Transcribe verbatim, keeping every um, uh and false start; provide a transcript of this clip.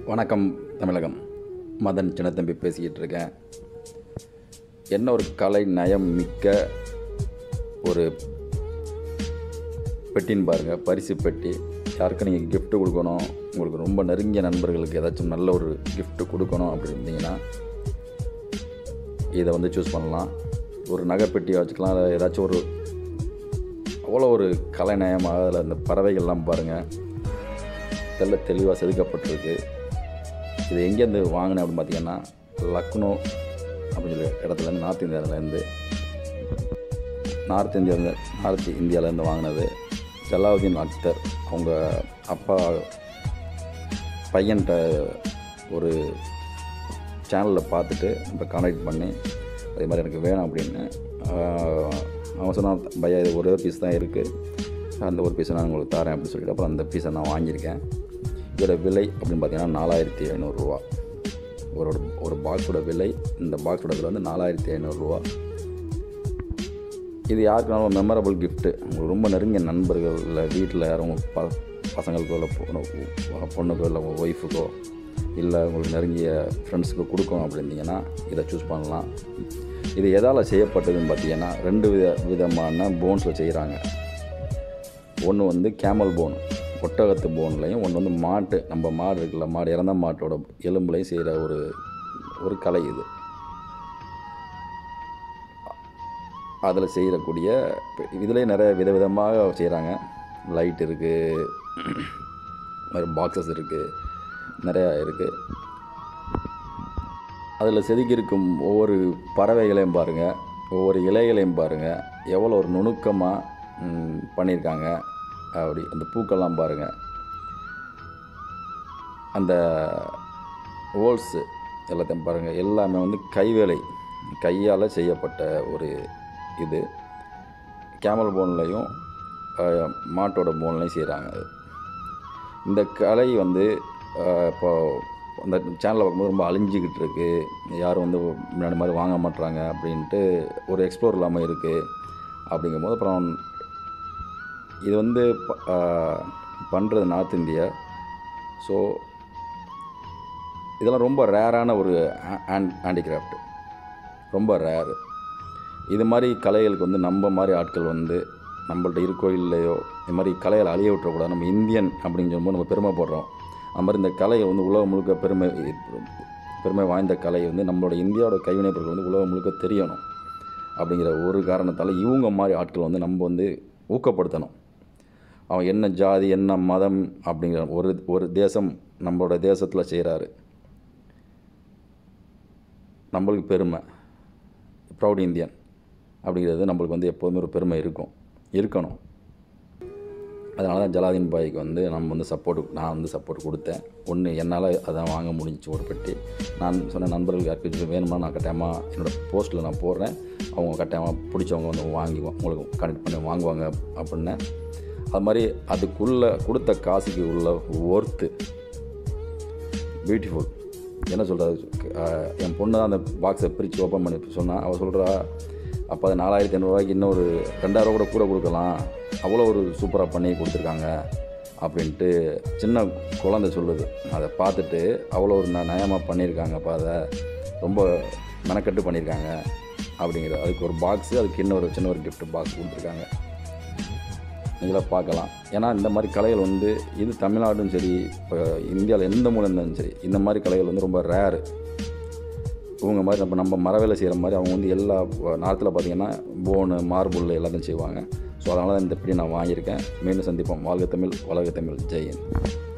வணக்கம் தமிழகம். மதன் சின்னத்தம்பி பேசிக்கிட்டு இருக்கேன். என்ன ஒரு கலை நயம் மிக்க ஒரு பெட்டின்னு பாருங்கள், பரிசு பெட்டி. யாருக்கும் நீங்கள் கிஃப்ட்டு கொடுக்கணும், உங்களுக்கு ரொம்ப நெருங்கிய நண்பர்களுக்கு ஏதாச்சும் நல்ல ஒரு கிஃப்ட்டு கொடுக்கணும் அப்படி இருந்தீங்கன்னா இதை வந்து சூஸ் பண்ணலாம். ஒரு நகைப்பெட்டியை வச்சுக்கலாம், அதில் ஏதாச்சும் ஒரு அவ்வளோ ஒரு கலை நயமாக அதில் அந்த பறவைகள்லாம் பாருங்கள், தெல்ல தெளிவாக செதுக்கப்பட்டிருக்கு. இது எங்கேருந்து வாங்கினேன் அப்படின்னு பார்த்தீங்கன்னா, லக்னோ அப்படின்னு சொல்லி இடத்துலேருந்து, நார்த் இந்தியாவிலேருந்து நார்த் இந்தியாவிலேருந்து நார்த் இந்தியாவிலேருந்து வாங்கினது. ஜலாலுதீன் அக்தர் அவங்க அப்பா பையன்கிட்ட ஒரு சேனலில் பார்த்துட்டு இப்போ கான்டாக்ட் பண்ணி அதே மாதிரி எனக்கு வேணும் அப்படின்னு அவன் சொன்னான், பையா இது ஒரே ஒரு பீஸ் தான் இருக்குது, அந்த ஒரு பீஸை நான் உங்களுக்கு தரேன் அப்படின்னு சொல்லிட்டு அப்புறம் அந்த பீஸை நான் வாங்கியிருக்கேன். இதோட விலை அப்படின்னு பார்த்தீங்கன்னா நாலாயிரத்தி ஐநூறுரூவா. ஒரு ஒரு பாக்ஸோட விலை, இந்த பாக்ஸோட விலை வந்து நாலாயிரத்தி ஐநூறுரூவா. இது யாருக்குனாலும் மெமரபிள் கிஃப்ட்டு. உங்களுக்கு ரொம்ப நெருங்கிய நண்பர்கள் இல்லை வீட்டில் யாரும் ப பசங்களுக்கோ இல்லை பொண்ணு பொண்ணுக்கோ இல்லை உங்கள் ஒய்ஃபுக்கோ இல்லை உங்களுக்கு நெருங்கிய ஃப்ரெண்ட்ஸுக்கோ கொடுக்கணும் அப்படின்னீங்கன்னா இதை சூஸ் பண்ணலாம். இது எதால் செய்யப்பட்டதுன்னு பார்த்தீங்கன்னா ரெண்டு வித விதமான போன்ஸில் செய்கிறாங்க. ஒன்று வந்து கேமல் போன், ஒட்டகத்து போன்லையும், ஒன்று வந்து மாட்டு, நம்ம மாடு இருக்குல்ல, மாடு இறந்த மாட்டோட எலும்புலையும் செய்கிற ஒரு ஒரு கலை இது. அதில் செய்யக்கூடிய இதிலே நிறைய விதவிதமாக செய்கிறாங்க. லைட் இருக்குது, நிறைய பாக்ஸஸ் இருக்குது, நிறையா இருக்குது. அதில் செதுக்கியிருக்கும் ஒவ்வொரு பறவைகளையும் பாருங்கள், ஒவ்வொரு இலைகளையும் பாருங்கள், எவ்வளோ ஒரு நுணுக்கமாக பண்ணியிருக்காங்க. அப்படி அந்த பூக்கள்லாம் பாருங்கள், அந்த ஹோல்ஸு எல்லாத்தையும் பாருங்கள், எல்லாமே வந்து கைவேலை, கையால் செய்யப்பட்ட ஒரு இது. கேமல் போன்லையும் மாட்டோட போன்லையும் செய்கிறாங்க. இந்த கலை வந்து இப்போ அந்த சேனலில் பார்க்கும்போது ரொம்ப அழிஞ்சிக்கிட்டு இருக்குது, யாரும் வந்து முன்னாடி மாதிரி வாங்க மாட்டுறாங்க அப்படின்ட்டு ஒரு எக்ஸ்ப்ளோர் இல்லாமல் இருக்குது. அப்படிங்கும்போது அப்புறம் இது வந்து பண்ணுறது நார்த் இந்தியா. ஸோ இதெல்லாம் ரொம்ப ரேரான ஒரு ஹேண்ட் ஹேண்டிகிராஃப்ட், ரொம்ப ரேரு. இது மாதிரி கலைகளுக்கு வந்து நம்ம மாதிரி ஆட்கள் வந்து நம்மள்ட்ட இருக்கோ இல்லையோ இது மாதிரி கலைகளை அழிய விட்டுறக்கூடாது. நம்ம இந்தியன் அப்படின்னு சொல்லும்போது நம்ம பெருமைப்படுறோம். அது மாதிரி இந்த கலையை வந்து உலகம் முழுக்க பெருமை பெருமை வாய்ந்த கலை வந்து நம்மளோட இந்தியாவோட கைவினைப் பொருட்கள் வந்து உலகம் முழுக்க தெரியணும் அப்படிங்கிற ஒரு காரணத்தால் இவங்க மாதிரி ஆட்கள் வந்து நம்ம வந்து ஊக்கப்படுத்தணும். அவன் என்ன ஜாதி என்ன மதம் அப்படிங்கிற ஒரு ஒரு தேசம் நம்மளோட தேசத்தில் செய்கிறாரு, நம்மளுக்கு பெருமை, ப்ரௌட் இந்தியன் அப்படிங்கிறது நம்மளுக்கு வந்து எப்போதுமே ஒரு பெருமை இருக்கும் இருக்கணும். அதனால தான் ஜலாலுதீன் பாய்க்கு வந்து நம்ம வந்து சப்போர்ட் நான் வந்து சப்போர்ட் கொடுத்தேன். ஒன்று என்னால் அதான் வாங்க முடிஞ்சிச்சு ஒரு பெட்டி. நான் சொன்ன நண்பர்களுக்கு யாருக்கும் வேணுமா நான் கட்டாயமாக என்னோடய போஸ்ட்டில் நான் போடுறேன், அவங்க கட்டாயமாக பிடிச்சவங்க வந்து வாங்கி உங்களுக்கு கனெக்ட் பண்ணி வாங்குவாங்க அப்படின்னு. அது மாதிரி அதுக்குள்ளே கொடுத்த காசுக்கு உள்ள ஒர்த்து பியூட்டிஃபுல். என்ன சொல்கிறது, என் பொண்ணு தான் அந்த பாக்ஸை பிரித்து ஓப்பன் பண்ணி சொன்னான். அவள் சொல்கிறா, அப்போ அது நாலாயிரத்தி ஐநூறுரூவாய்க்கு இன்னொரு ரெண்டாயிரம் கூட கூட கொடுக்கலாம், அவ்வளோ ஒரு சூப்பராக பண்ணி கொடுத்துருக்காங்க அப்படின்ட்டு சின்ன குழந்தை சொல்லுது. அதை பார்த்துட்டு அவ்வளோ ஒரு ந நயமாக பண்ணியிருக்காங்க, அப்போ அதை ரொம்ப மெனக்கட்டு பண்ணியிருக்காங்க அப்படிங்கிற. அதுக்கு ஒரு பாக்ஸு, அதுக்கு இன்னொரு சின்ன ஒரு கிஃப்ட் பாக்ஸ் கொடுத்துருக்காங்க. நீங்களாக பார்க்கலாம். ஏன்னா இந்த மாதிரி கலைகள் வந்து இது தமிழ்நாடும் சரி, இப்போ இந்தியாவில் எந்த மூலம் இருந்தாலும் சரி, இந்த மாதிரி கலைகள் வந்து ரொம்ப ரேரு. இவங்க மாதிரி நம்ம நம்ம மரவேலை செய்கிற மாதிரி அவங்க வந்து எல்லா நார்த்தில் பார்த்திங்கன்னா போனு மார்புல் எல்லாத்தையும் செய்வாங்க. ஸோ அதனால தான் இந்த இப்படி நான் வாங்கியிருக்கேன். மீண்டும் சந்திப்போம். வாழ்க தமிழ், வளர்க தமிழ், ஜெய் ஹிந்த்.